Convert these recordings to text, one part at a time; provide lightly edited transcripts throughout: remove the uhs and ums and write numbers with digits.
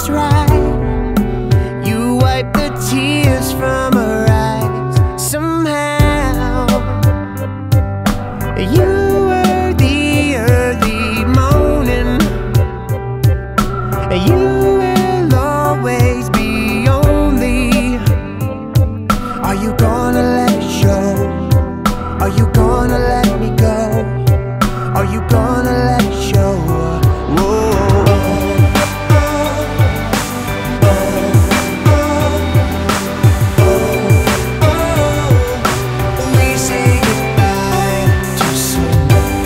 right. You wipe the tears from her eyes. Somehow you were the early morning. You will always be only. Are you gonna let it show? Are you gonna let me go? Are you gonna let it show? Whoa. We say goodbye too soon.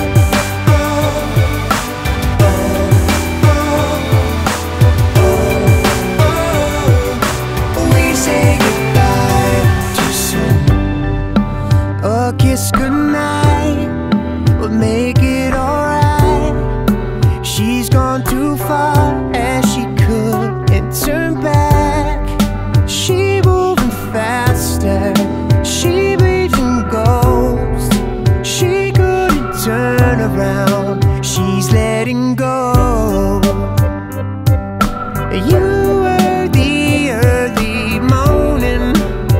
We say goodbye too soon. A kiss goodnight will make it alright. She's gone too far as she couldn't turn back. She moving faster, she believes in ghosts. She couldn't turn around, she's letting go. You were the early morning.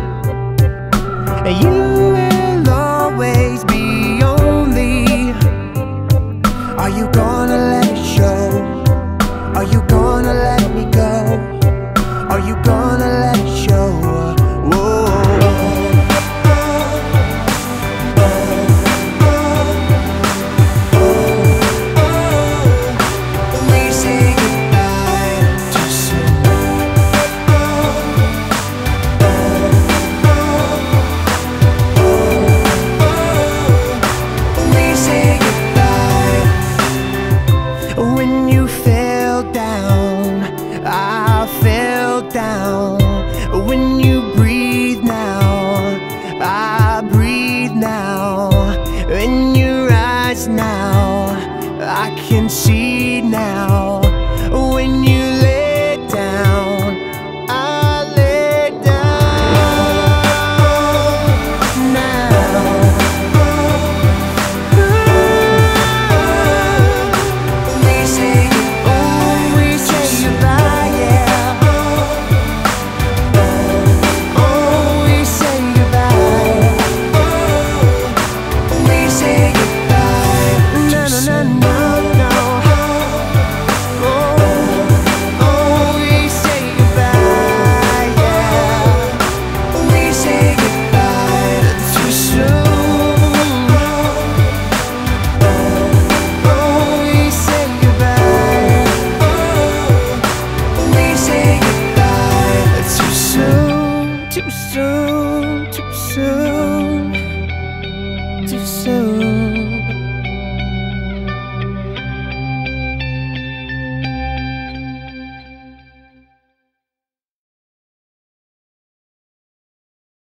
You will always be only. Are you gonna let it show? Are you gonna let me go? Are you gonna let it show? Whoa. We say goodbye too soon. We say goodbye. When you fell down, I fell down. When you breathe now, I breathe now. In your eyes now, I can see now. When you lay down, I lay down now. We say goodbye, we say goodbye, yeah. Oh, we say goodbye. We say goodbye. No, no, no, no, no. Oh, we say goodbye, yeah. We say goodbye too soon. Oh, we say goodbye. We say goodbye too soon, too soon, too soon, too soon.